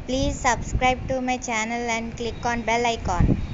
Please subscribe to my channel and click on bell icon.